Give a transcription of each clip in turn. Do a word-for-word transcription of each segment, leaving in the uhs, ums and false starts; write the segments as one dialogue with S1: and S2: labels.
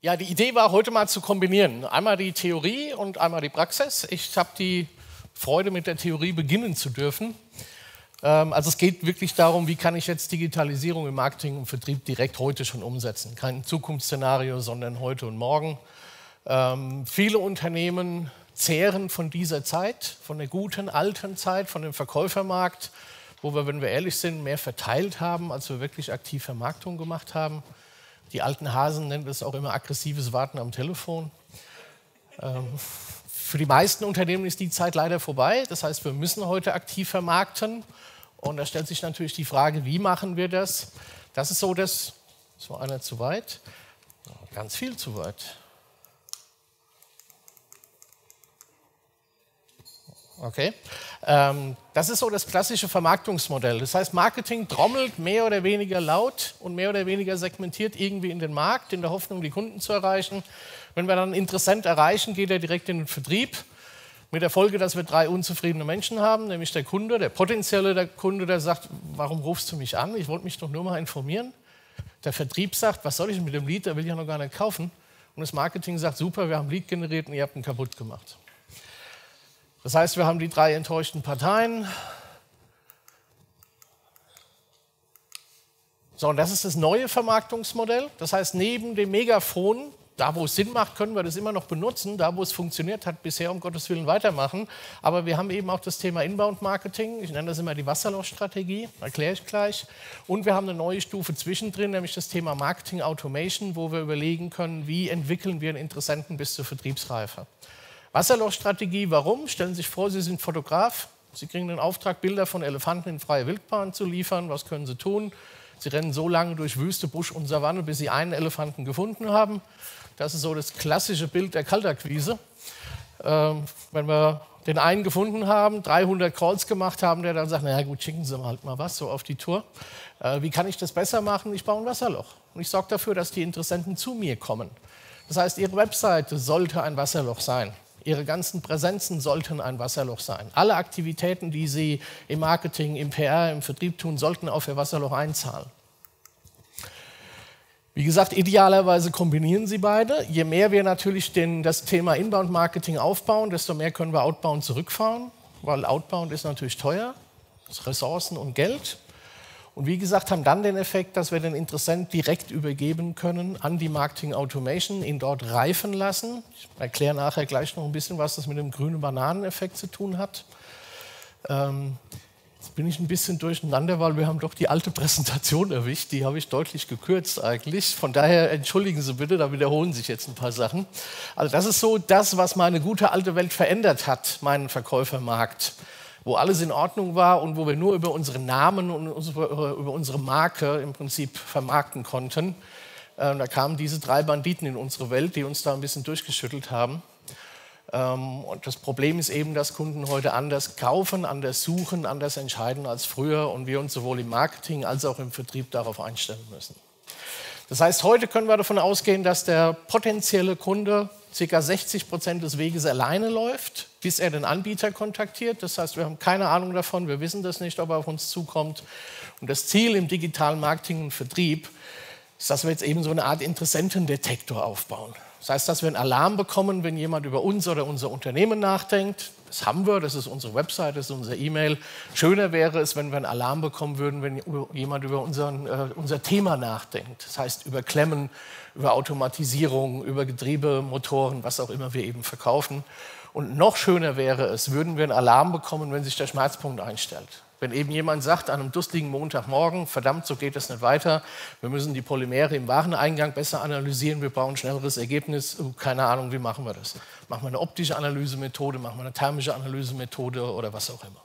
S1: Ja, die Idee war, heute mal zu kombinieren. Einmal die Theorie und einmal die Praxis. Ich habe die Freude, mit der Theorie beginnen zu dürfen. Ähm, also es geht wirklich darum, wie kann ich jetzt Digitalisierung im Marketing und Vertrieb direkt heute schon umsetzen. Kein Zukunftsszenario, sondern heute und morgen. Ähm, viele Unternehmen zehren von dieser Zeit, von der guten alten Zeit, von dem Verkäufermarkt, wo wir, wenn wir ehrlich sind, mehr verteilt haben, als wir wirklich aktiv Vermarktung gemacht haben. Die alten Hasen nennen das auch immer aggressives Warten am Telefon. Ähm, für die meisten Unternehmen ist die Zeit leider vorbei. Das heißt, wir müssen heute aktiv vermarkten. Und da stellt sich natürlich die Frage, wie machen wir das? Das ist so, dass, das war einer zu weit, ganz viel zu weit. Okay. Ähm, das ist so das klassische Vermarktungsmodell. Das heißt, Marketing trommelt mehr oder weniger laut und mehr oder weniger segmentiert irgendwie in den Markt, in der Hoffnung, die Kunden zu erreichen. Wenn wir dann einen Interessent erreichen, geht er direkt in den Vertrieb. Mit der Folge, dass wir drei unzufriedene Menschen haben, nämlich der Kunde, der potenzielle der Kunde, der sagt, warum rufst du mich an? Ich wollte mich doch nur mal informieren. Der Vertrieb sagt, was soll ich mit dem Lead, der will ja noch gar nicht kaufen. Und das Marketing sagt, super, wir haben Lead generiert und ihr habt ihn kaputt gemacht. Das heißt, wir haben die drei enttäuschten Parteien. So, und das ist das neue Vermarktungsmodell. Das heißt, neben dem Megafon, da wo es Sinn macht, können wir das immer noch benutzen. Da wo es funktioniert hat, bisher um Gottes Willen weitermachen. Aber wir haben eben auch das Thema Inbound-Marketing. Ich nenne das immer die Wasserlochstrategie, erkläre ich gleich. Und wir haben eine neue Stufe zwischendrin, nämlich das Thema Marketing Automation, wo wir überlegen können, wie entwickeln wir einen Interessenten bis zur Vertriebsreife. Wasserlochstrategie, warum? Stellen Sie sich vor, Sie sind Fotograf. Sie kriegen den Auftrag, Bilder von Elefanten in freier Wildbahn zu liefern. Was können Sie tun? Sie rennen so lange durch Wüste, Busch und Savanne, bis Sie einen Elefanten gefunden haben. Das ist so das klassische Bild der Kaltakquise. Ähm, wenn wir den einen gefunden haben, dreihundert Calls gemacht haben, der dann sagt, naja gut, schicken Sie mal halt mal was so auf die Tour. Äh, wie kann ich das besser machen? Ich baue ein Wasserloch. Und ich sorge dafür, dass die Interessenten zu mir kommen. Das heißt, Ihre Webseite sollte ein Wasserloch sein. Ihre ganzen Präsenzen sollten ein Wasserloch sein. Alle Aktivitäten, die Sie im Marketing, im P R, im Vertrieb tun, sollten auf Ihr Wasserloch einzahlen. Wie gesagt, idealerweise kombinieren Sie beide. Je mehr wir natürlich den, das Thema Inbound-Marketing aufbauen, desto mehr können wir Outbound zurückfahren, weil Outbound ist natürlich teuer, das ist Ressourcen und Geld. Und wie gesagt, haben dann den Effekt, dass wir den Interessenten direkt übergeben können an die Marketing Automation, ihn dort reifen lassen. Ich erkläre nachher gleich noch ein bisschen, was das mit dem grünen Bananeneffekt zu tun hat. Ähm, jetzt bin ich ein bisschen durcheinander, weil wir haben doch die alte Präsentation erwischt. Die habe ich deutlich gekürzt eigentlich. Von daher entschuldigen Sie bitte, da wiederholen sich jetzt ein paar Sachen. Also das ist so das, was meine gute alte Welt verändert hat, meinen Verkäufermarkt, wo alles in Ordnung war und wo wir nur über unseren Namen und über unsere Marke im Prinzip vermarkten konnten. Ähm, da kamen diese drei Banditen in unsere Welt, die uns da ein bisschen durchgeschüttelt haben. Ähm, und das Problem ist eben, dass Kunden heute anders kaufen, anders suchen, anders entscheiden als früher und wir uns sowohl im Marketing als auch im Vertrieb darauf einstellen müssen. Das heißt, heute können wir davon ausgehen, dass der potenzielle Kunde ca. sechzig Prozent des Weges alleine läuft, bis er den Anbieter kontaktiert. Das heißt, wir haben keine Ahnung davon, wir wissen das nicht, ob er auf uns zukommt. Und das Ziel im digitalen Marketing und Vertrieb ist, dass wir jetzt eben so eine Art Interessentendetektor aufbauen. Das heißt, dass wir einen Alarm bekommen, wenn jemand über uns oder unser Unternehmen nachdenkt. Das haben wir, das ist unsere Website, das ist unser E-Mail. Schöner wäre es, wenn wir einen Alarm bekommen würden, wenn jemand über unseren, äh, unser Thema nachdenkt. Das heißt, über Klemmen, über Automatisierung, über Getriebe, Motoren, was auch immer wir eben verkaufen. Und noch schöner wäre es, würden wir einen Alarm bekommen, wenn sich der Schmerzpunkt einstellt. Wenn eben jemand sagt, an einem dustigen Montagmorgen, verdammt, so geht es nicht weiter, wir müssen die Polymere im Wareneingang besser analysieren, wir brauchen ein schnelleres Ergebnis, keine Ahnung, wie machen wir das? Machen wir eine optische Analysemethode, machen wir eine thermische Analysemethode oder was auch immer.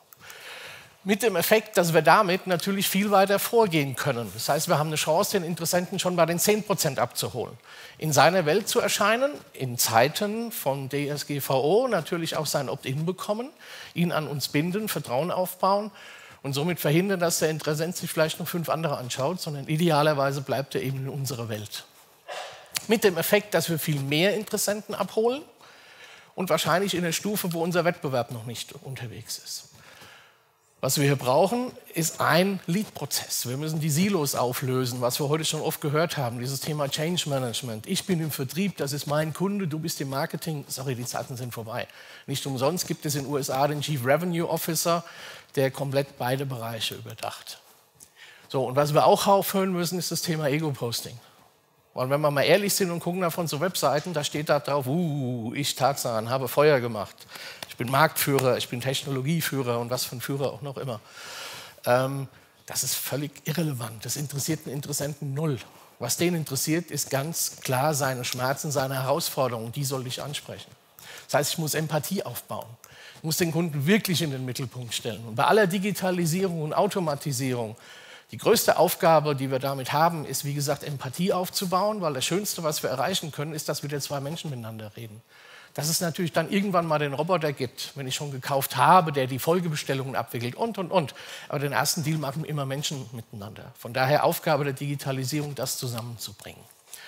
S1: Mit dem Effekt, dass wir damit natürlich viel weiter vorgehen können. Das heißt, wir haben eine Chance, den Interessenten schon bei den zehn Prozent abzuholen. In seiner Welt zu erscheinen, in Zeiten von D S G V O, natürlich auch sein Opt-in bekommen, ihn an uns binden, Vertrauen aufbauen und somit verhindern, dass der Interessent sich vielleicht noch fünf andere anschaut, sondern idealerweise bleibt er eben in unserer Welt. Mit dem Effekt, dass wir viel mehr Interessenten abholen und wahrscheinlich in der Stufe, wo unser Wettbewerb noch nicht unterwegs ist. Was wir hier brauchen, ist ein Lead-Prozess. Wir müssen die Silos auflösen, was wir heute schon oft gehört haben, dieses Thema Change Management. Ich bin im Vertrieb, das ist mein Kunde, du bist im Marketing. Sorry, die Zeiten sind vorbei. Nicht umsonst gibt es in den U S A den Chief Revenue Officer, der komplett beide Bereiche überdacht. So, und was wir auch aufhören müssen, ist das Thema Ego-Posting. Und wenn wir mal ehrlich sind und gucken auf unsere Webseiten, da steht da drauf, uh, ich Tarzan, habe Feuer gemacht. Ich bin Marktführer, ich bin Technologieführer und was für ein Führer auch noch immer. Ähm, das ist völlig irrelevant. Das interessiert den Interessenten null. Was den interessiert, ist ganz klar seine Schmerzen, seine Herausforderungen. Die soll ich ansprechen. Das heißt, ich muss Empathie aufbauen. Ich muss den Kunden wirklich in den Mittelpunkt stellen. Und bei aller Digitalisierung und Automatisierung, die größte Aufgabe, die wir damit haben, ist, wie gesagt, Empathie aufzubauen, weil das Schönste, was wir erreichen können, ist, dass wieder zwei Menschen miteinander reden. Dass es natürlich dann irgendwann mal den Roboter gibt, wenn ich schon gekauft habe, der die Folgebestellungen abwickelt und, und, und. Aber den ersten Deal machen immer Menschen miteinander. Von daher Aufgabe der Digitalisierung, das zusammenzubringen.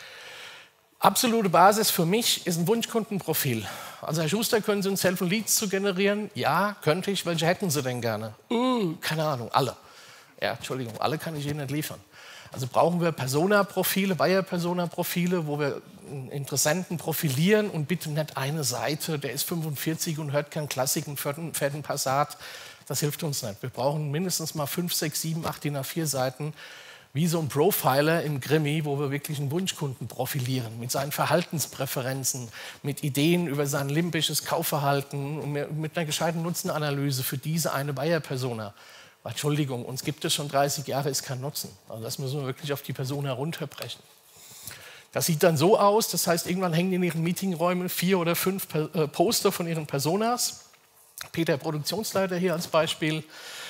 S1: Absolute Basis für mich ist ein Wunschkundenprofil. Also Herr Schuster, können Sie uns helfen, Leads zu generieren? Ja, könnte ich. Welche hätten Sie denn gerne? Uh, keine Ahnung, alle. Ja, Entschuldigung, alle kann ich Ihnen nicht liefern. Also brauchen wir Persona-Profile, Buyer-Persona-Profile, wo wir Interessenten profilieren und bitte nicht eine Seite, der ist fünfundvierzig und hört keinen Klassik und fährt einen Passat. Das hilft uns nicht. Wir brauchen mindestens mal fünf, sechs, sieben, acht D I N A vier Seiten, wie so ein Profiler im Grimmi, wo wir wirklich einen Wunschkunden profilieren, mit seinen Verhaltenspräferenzen, mit Ideen über sein limbisches Kaufverhalten und mit einer gescheiten Nutzenanalyse für diese eine Buyer-Persona. Entschuldigung, uns gibt es schon dreißig Jahre, ist kein Nutzen. Also das müssen wir wirklich auf die Person herunterbrechen. Das sieht dann so aus, das heißt, irgendwann hängen in Ihren Meetingräumen vier oder fünf Poster von Ihren Personas. Peter, Produktionsleiter hier als Beispiel.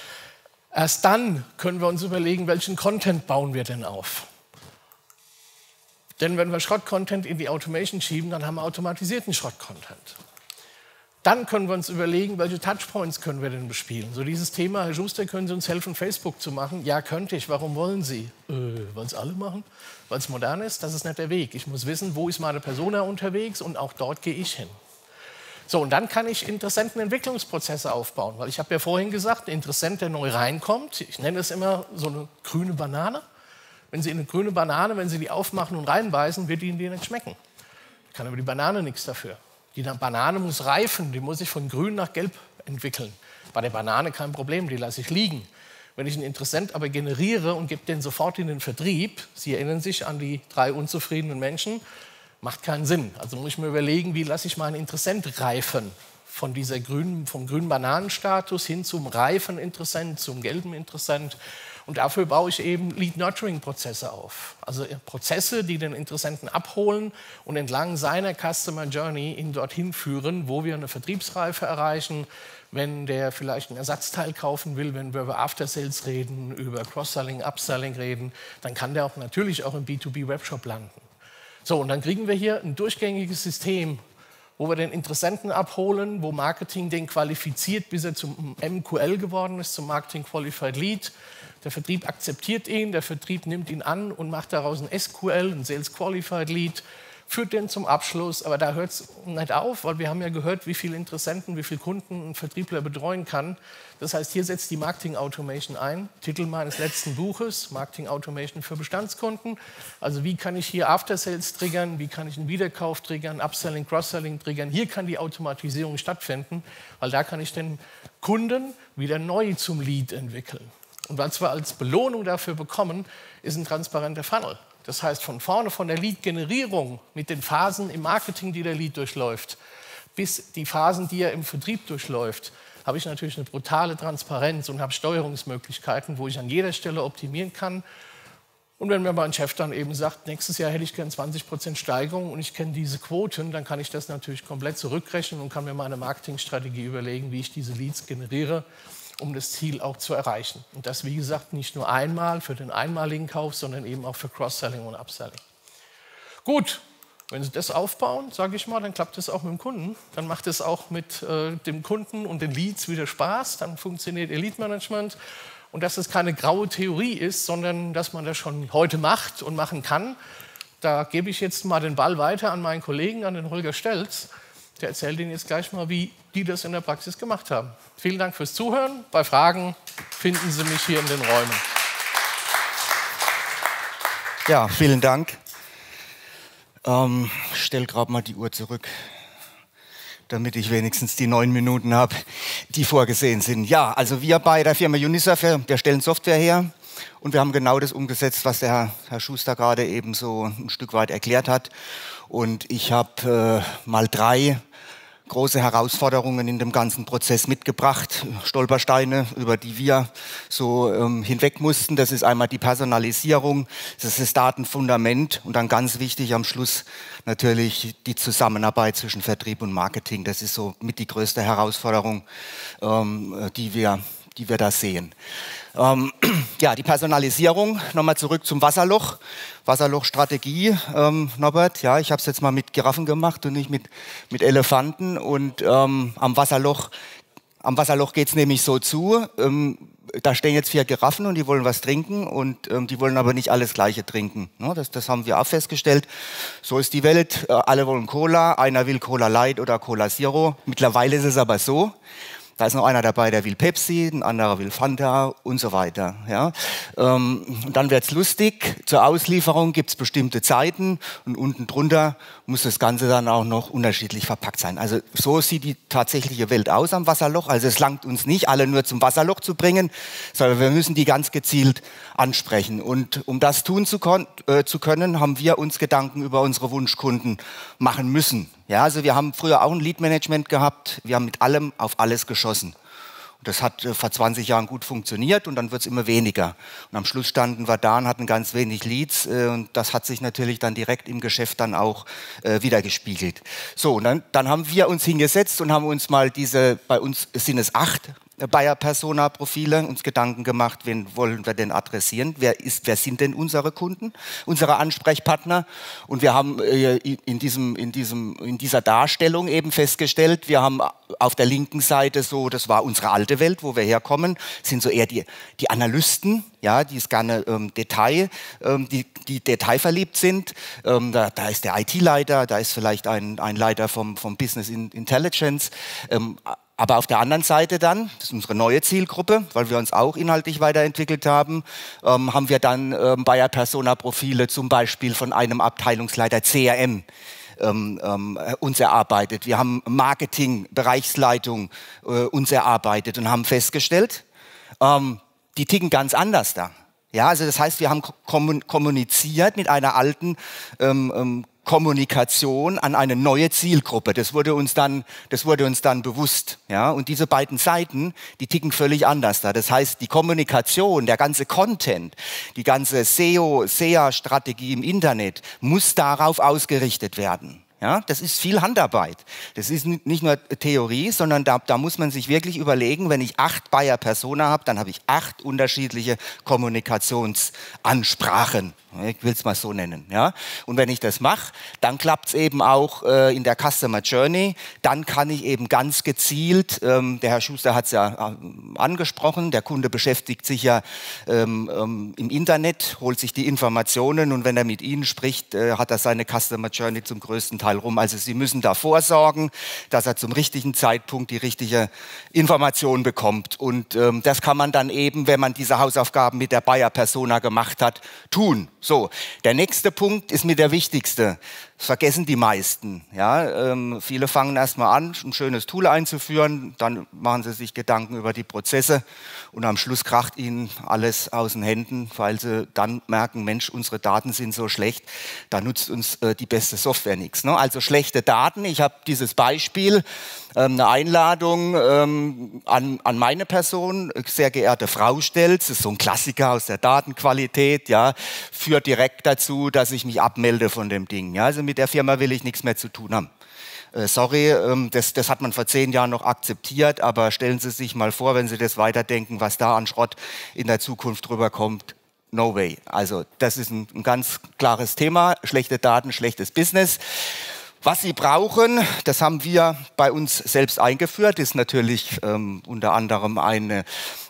S1: Erst dann können wir uns überlegen, welchen Content bauen wir denn auf. Denn wenn wir Schrott-Content in die Automation schieben, dann haben wir automatisierten Schrott-Content. Dann können wir uns überlegen, welche Touchpoints können wir denn bespielen. So dieses Thema, Herr Schuster, können Sie uns helfen, Facebook zu machen? Ja, könnte ich. Warum wollen Sie? Äh, wollen es alle machen? Weil es modern ist? Das ist nicht der Weg. Ich muss wissen, wo ist meine Persona unterwegs und auch dort gehe ich hin. So, und dann kann ich Interessentenentwicklungsprozesse aufbauen. Weil ich habe ja vorhin gesagt, ein Interessent, der neu reinkommt, ich nenne es immer so eine grüne Banane. Wenn Sie eine grüne Banane, wenn Sie die aufmachen und reinbeißen, wird Ihnen die nicht schmecken. Kann aber die Banane nichts dafür. Die Banane muss reifen, die muss sich von grün nach gelb entwickeln. Bei der Banane kein Problem, die lasse ich liegen. Wenn ich einen Interessent aber generiere und gebe den sofort in den Vertrieb, Sie erinnern sich an die drei unzufriedenen Menschen, macht keinen Sinn. Also muss ich mir überlegen, wie lasse ich meinen Interessent reifen. Von dieser grünen, vom grünen Bananenstatus hin zum reifen Interessent, zum gelben Interessent. Und dafür baue ich eben Lead-Nurturing-Prozesse auf. Also Prozesse, die den Interessenten abholen und entlang seiner Customer Journey ihn dorthin führen, wo wir eine Vertriebsreife erreichen, wenn der vielleicht ein Ersatzteil kaufen will, wenn wir über After-Sales reden, über Cross-Selling, Upselling reden, dann kann der auch natürlich auch im B zwei B-Webshop landen. So, und dann kriegen wir hier ein durchgängiges System, wo wir den Interessenten abholen, wo Marketing den qualifiziert, bis er zum M Q L geworden ist, zum Marketing Qualified Lead. Der Vertrieb akzeptiert ihn, der Vertrieb nimmt ihn an und macht daraus ein S Q L, ein Sales Qualified Lead, führt den zum Abschluss. Aber da hört es nicht auf, weil wir haben ja gehört, wie viele Interessenten, wie viele Kunden ein Vertriebler betreuen kann. Das heißt, hier setzt die Marketing Automation ein. Titel meines letzten Buches, Marketing Automation für Bestandskunden. Also wie kann ich hier After Sales triggern, wie kann ich einen Wiederkauf triggern, Upselling, Cross-Selling triggern. Hier kann die Automatisierung stattfinden, weil da kann ich den Kunden wieder neu zum Lead entwickeln. Und was wir als Belohnung dafür bekommen, ist ein transparenter Funnel. Das heißt, von vorne, von der Lead-Generierung mit den Phasen im Marketing, die der Lead durchläuft, bis die Phasen, die er im Vertrieb durchläuft, habe ich natürlich eine brutale Transparenz und habe Steuerungsmöglichkeiten, wo ich an jeder Stelle optimieren kann. Und wenn mir mein Chef dann eben sagt, nächstes Jahr hätte ich gern zwanzig Prozent Steigerung und ich kenne diese Quoten, dann kann ich das natürlich komplett zurückrechnen und kann mir meine Marketingstrategie überlegen, wie ich diese Leads generiere, um das Ziel auch zu erreichen. Und das, wie gesagt, nicht nur einmal für den einmaligen Kauf, sondern eben auch für Cross-Selling und Upselling. Gut, wenn Sie das aufbauen, sage ich mal, dann klappt das auch mit dem Kunden. Dann macht es auch mit äh, dem Kunden und den Leads wieder Spaß. Dann funktioniert Ihr Lead-Management. Und dass es keine graue Theorie ist, sondern dass man das schon heute macht und machen kann. Da gebe ich jetzt mal den Ball weiter an meinen Kollegen, an den Holger Stelz. der erzählt Ihnen jetzt gleich mal, wie die das in der Praxis gemacht haben. Vielen Dank fürs Zuhören. Bei Fragen finden Sie mich hier in den Räumen.
S2: Ja, vielen Dank. Ähm, ich stelle gerade mal die Uhr zurück, damit ich wenigstens die neun Minuten habe, die vorgesehen sind. Ja, also wir bei der Firma Unisurf, wir stellen Software her und wir haben genau das umgesetzt, was der Herr, Herr Schuster gerade eben so ein Stück weit erklärt hat. Und ich habe äh, mal drei große Herausforderungen in dem ganzen Prozess mitgebracht, Stolpersteine, über die wir so ähm, hinweg mussten. Das ist einmal die Personalisierung, das ist das Datenfundament und dann ganz wichtig am Schluss natürlich die Zusammenarbeit zwischen Vertrieb und Marketing. Das ist so mit die größte Herausforderung, ähm, die wir, die wir da sehen. Ähm, ja, die Personalisierung, nochmal zurück zum Wasserloch. Wasserlochstrategie, ähm, Norbert, ja, ich habe es jetzt mal mit Giraffen gemacht und nicht mit, mit Elefanten. Und ähm, am Wasserloch, am Wasserloch geht es nämlich so zu, ähm, da stehen jetzt vier Giraffen und die wollen was trinken und ähm, die wollen aber nicht alles Gleiche trinken. Ne? Das, das haben wir auch festgestellt. So ist die Welt, äh, alle wollen Cola, einer will Cola Light oder Cola Zero. Mittlerweile ist es aber so, da ist noch einer dabei, der will Pepsi, ein anderer will Fanta und so weiter. Ja. Ähm, dann wird es lustig. Zur Auslieferung gibt es bestimmte Zeiten und unten drunter muss das Ganze dann auch noch unterschiedlich verpackt sein. Also so sieht die tatsächliche Welt aus am Wasserloch. Also es langt uns nicht, alle nur zum Wasserloch zu bringen, sondern wir müssen die ganz gezielt ansprechen. Und um das tun zu, äh, zu können, haben wir uns Gedanken über unsere Wunschkunden machen müssen. Ja, also wir haben früher auch ein Lead-Management gehabt. Wir haben mit allem auf alles geschossen. Und das hat äh, vor zwanzig Jahren gut funktioniert und dann wird es immer weniger. Und am Schluss standen wir da und hatten ganz wenig Leads. Äh, und das hat sich natürlich dann direkt im Geschäft dann auch äh, wiedergespiegelt. So, und dann, dann haben wir uns hingesetzt und haben uns mal diese, bei uns sind es acht Buyer-Persona-Profile, uns Gedanken gemacht, wen wollen wir denn adressieren, wer, ist, wer sind denn unsere Kunden, unsere Ansprechpartner. Und wir haben äh, in, diesem, in, diesem, in dieser Darstellung eben festgestellt, wir haben auf der linken Seite so, das war unsere alte Welt, wo wir herkommen, sind so eher die, die Analysten, ja, die ist gerne ähm, Detail, ähm, die, die detailverliebt sind. Ähm, da, da ist der I T-Leiter, da ist vielleicht ein, ein Leiter vom, vom Business Intelligence. Ähm, Aber auf der anderen Seite dann, das ist unsere neue Zielgruppe, weil wir uns auch inhaltlich weiterentwickelt haben, ähm, haben wir dann ähm, Buyer-Persona-Profile zum Beispiel von einem Abteilungsleiter C R M ähm, ähm, uns erarbeitet. Wir haben Marketing-Bereichsleitung äh, uns erarbeitet und haben festgestellt, ähm, die ticken ganz anders da. Ja, also das heißt, wir haben kommuniziert mit einer alten ähm, ähm, Kommunikation an eine neue Zielgruppe. Das wurde uns dann, das wurde uns dann bewusst. Ja? Und diese beiden Seiten, die ticken völlig anders da. Das heißt, die Kommunikation, der ganze Content, die ganze S E O, S E A-Strategie im Internet muss darauf ausgerichtet werden. Ja, das ist viel Handarbeit. Das ist nicht nur Theorie, sondern da, da muss man sich wirklich überlegen, wenn ich acht Buyer-Persona habe, dann habe ich acht unterschiedliche Kommunikationsansprachen. Ich will es mal so nennen. Ja? Und wenn ich das mache, dann klappt es eben auch äh, in der Customer Journey. Dann kann ich eben ganz gezielt, ähm, der Herr Schuster hat es ja äh, angesprochen, der Kunde beschäftigt sich ja ähm, ähm, im Internet, holt sich die Informationen und wenn er mit Ihnen spricht, äh, hat er seine Customer Journey zum größten Teil rum. Also Sie müssen da vorsorgen, dass er zum richtigen Zeitpunkt die richtige Information bekommt. Und ähm, das kann man dann eben, wenn man diese Hausaufgaben mit der Buyer-Persona gemacht hat, tun. So, der nächste Punkt ist mir der wichtigste. Das vergessen die meisten. Ja, ähm, viele fangen erstmal an, ein schönes Tool einzuführen, dann machen sie sich Gedanken über die Prozesse und am Schluss kracht ihnen alles aus den Händen, weil sie dann merken, Mensch, unsere Daten sind so schlecht, da nutzt uns äh, die beste Software nichts. Ne? Also schlechte Daten. Ich habe dieses Beispiel, ähm, eine Einladung ähm, an, an meine Person, sehr geehrte Frau stellt, das ist so ein Klassiker aus der Datenqualität, ja, führt direkt dazu, dass ich mich abmelde von dem Ding. Ja? Also mit der Firma will ich nichts mehr zu tun haben. Äh, sorry, ähm, das, das hat man vor zehn Jahren noch akzeptiert, aber stellen Sie sich mal vor, wenn Sie das weiterdenken, was da an Schrott in der Zukunft drüber kommt. No way. Also das ist ein, ein ganz klares Thema. Schlechte Daten, schlechtes Business. Was Sie brauchen, das haben wir bei uns selbst eingeführt, ist natürlich ähm, unter anderem eine,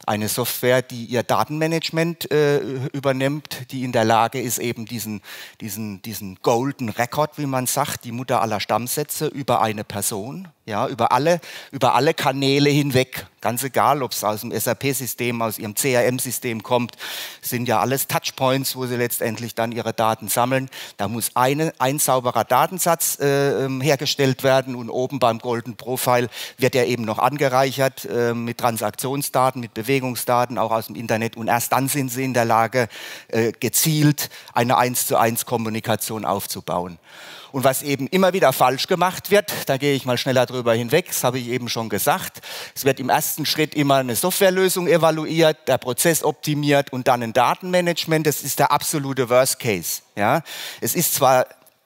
S2: eine Software, die ihr Datenmanagement äh, übernimmt, die in der Lage ist, eben diesen, diesen, diesen Golden Record, wie man sagt, die Mutter aller Stammsätze über eine Person, ja, über alle, über alle Kanäle hinweg, ganz egal, ob es aus dem S A P-System, aus ihrem C R M-System kommt, sind ja alles Touchpoints, wo sie letztendlich dann ihre Daten sammeln. Da muss eine, ein sauberer Datensatz äh, hergestellt werden und oben beim Golden Profile wird er eben noch angereichert äh, mit Transaktionsdaten, mit Bewegungsdaten, auch aus dem Internet, und erst dann sind sie in der Lage, äh, gezielt eine eins zu eins Kommunikation aufzubauen. Und was eben immer wieder falsch gemacht wird, da gehe ich mal schneller drüber hinweg, das habe ich eben schon gesagt, es wird im ersten Schritt immer eine Softwarelösung evaluiert, der Prozess optimiert und dann ein Datenmanagement. Das ist der absolute Worst Case. Ja? Es ist zwar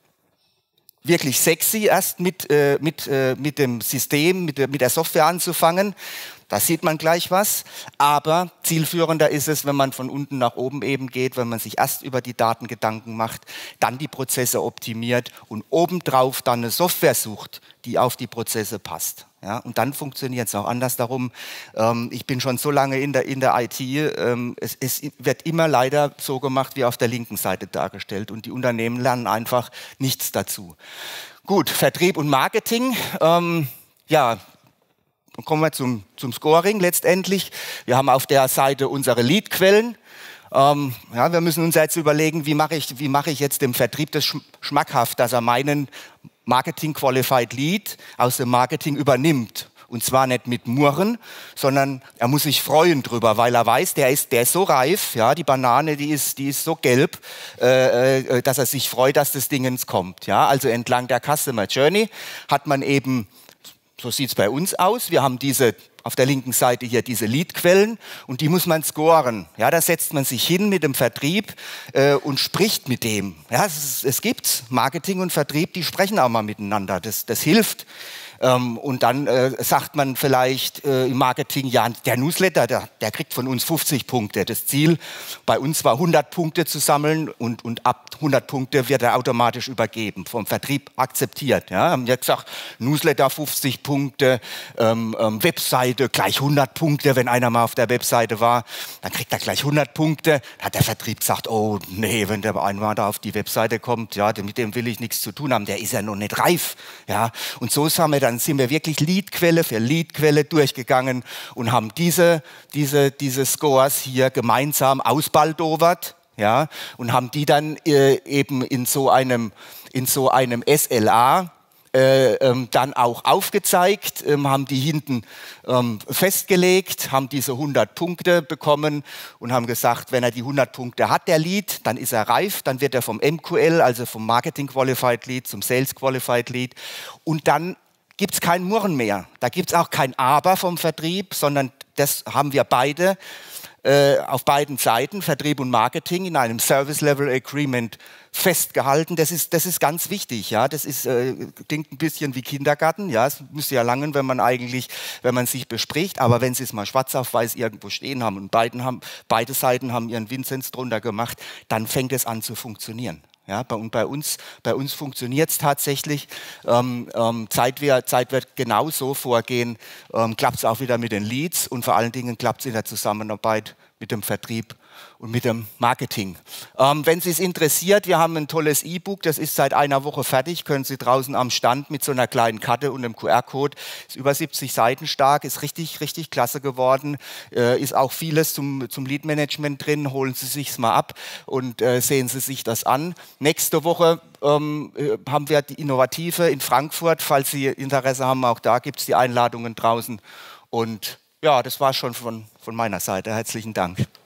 S2: wirklich sexy, erst mit, äh, mit, äh, mit dem System, mit der, mit der Software anzufangen. Da sieht man gleich was, aber zielführender ist es, wenn man von unten nach oben eben geht, wenn man sich erst über die Daten Gedanken macht, dann die Prozesse optimiert und obendrauf dann eine Software sucht, die auf die Prozesse passt. Ja, und dann funktioniert es auch anders. Darum, ähm, ich bin schon so lange in der, in der I T, ähm, es, es wird immer leider so gemacht, wie auf der linken Seite dargestellt, und die Unternehmen lernen einfach nichts dazu. Gut, Vertrieb und Marketing, ähm, ja, dann kommen wir zum, zum Scoring letztendlich. Wir haben auf der Seite unsere Leadquellen. Ähm, ja, wir müssen uns jetzt überlegen, wie mache ich, wie mache ich jetzt dem Vertrieb das schmackhaft, dass er meinen Marketing Qualified Lead aus dem Marketing übernimmt. Und zwar nicht mit Murren, sondern er muss sich freuen drüber, weil er weiß, der ist, der ist so reif, ja, die Banane, die ist, die ist so gelb, äh, äh, dass er sich freut, dass das Ding kommt. Ja. Also entlang der Customer Journey hat man eben, so sieht es bei uns aus, wir haben diese, auf der linken Seite hier diese Leadquellen, und die muss man scoren. Ja, da setzt man sich hin mit dem Vertrieb äh, und spricht mit dem. Ja, es, es gibt Marketing und Vertrieb, die sprechen auch mal miteinander. Das, das hilft. Ähm, und dann äh, sagt man vielleicht äh, im Marketing, ja, der Newsletter, der, der kriegt von uns fünfzig Punkte. Das Ziel bei uns war hundert Punkte zu sammeln, und, und ab hundert Punkte wird er automatisch übergeben, vom Vertrieb akzeptiert. Ja, haben wir gesagt, Newsletter fünfzig Punkte, ähm, ähm, Webseite gleich hundert Punkte, wenn einer mal auf der Webseite war, dann kriegt er gleich hundert Punkte. Dann hat der Vertrieb gesagt, oh nee, wenn der einmal da auf die Webseite kommt, ja, mit dem will ich nichts zu tun haben, der ist ja noch nicht reif. Ja, und so haben wir dann sind wir wirklich Leadquelle für Leadquelle durchgegangen und haben diese, diese, diese Scores hier gemeinsam ausbaldowert, ja, und haben die dann äh, eben in so einem, in so einem S L A äh, ähm, dann auch aufgezeigt, ähm, haben die hinten ähm, festgelegt, haben diese hundert Punkte bekommen und haben gesagt, wenn er die hundert Punkte hat, der Lead, dann ist er reif, dann wird er vom M Q L, also vom Marketing Qualified Lead zum Sales Qualified Lead, und dann gibt es kein Murren mehr. Da gibt es auch kein Aber vom Vertrieb, sondern das haben wir beide äh, auf beiden Seiten, Vertrieb und Marketing, in einem Service Level Agreement festgehalten. Das ist, das ist ganz wichtig. Ja? Das ist, äh, klingt ein bisschen wie Kindergarten. Ja? Es müsste ja langen, wenn man eigentlich, wenn man sich bespricht. Aber wenn Sie es mal schwarz auf weiß irgendwo stehen haben und beiden haben, beide Seiten haben ihren Vinzenz drunter gemacht, dann fängt es an zu funktionieren. Ja, bei, und bei uns, bei uns funktioniert es tatsächlich. Ähm, ähm, Zeit, wir, Zeit wird genau so vorgehen. Ähm, klappt es auch wieder mit den Leads, und vor allen Dingen klappt es in der Zusammenarbeit mit dem Vertrieb und mit dem Marketing. Ähm, wenn Sie es interessiert, wir haben ein tolles E-Book, das ist seit einer Woche fertig, können Sie draußen am Stand mit so einer kleinen Karte und einem Q R-Code, ist über siebzig Seiten stark, ist richtig, richtig klasse geworden, äh, ist auch vieles zum, zum Lead-Management drin, holen Sie sich's mal ab und äh, sehen Sie sich das an. Nächste Woche ähm, haben wir die Innovative in Frankfurt, falls Sie Interesse haben, auch da gibt es die Einladungen draußen, und ja, das war schon von, von meiner Seite. Herzlichen Dank.